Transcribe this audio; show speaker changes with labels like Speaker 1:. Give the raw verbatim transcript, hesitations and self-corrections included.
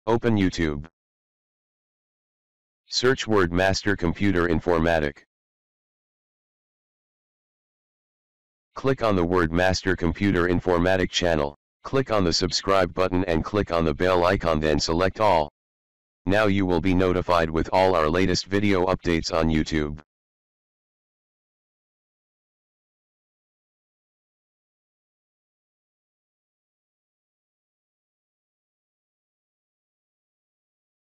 Speaker 1: Open YouTube. Search word Master Computer Informatic. Click on the word Master Computer Informatic channel, click on the subscribe button and click on the bell icon, then select all. Now you will be notified with all our latest video updates on YouTube.